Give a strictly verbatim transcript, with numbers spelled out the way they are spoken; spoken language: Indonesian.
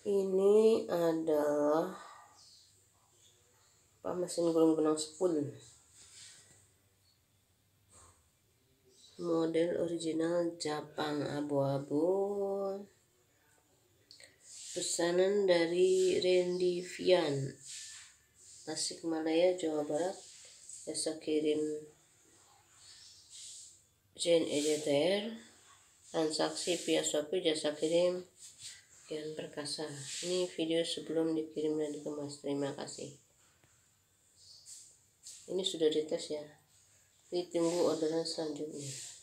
Ini adalah apa, mesin gulung benang spool model original Jepang abu-abu, pesanan dari Randy Vian, Tasikmalaya, Jawa Barat. Jasa kirim Jane Editor, transaksi via Shopee, jasa kirim Kian Perkasa. Ini video sebelum dikirim dan dikemas. Terima kasih. Ini sudah dites ya. Ditunggu orderan selanjutnya.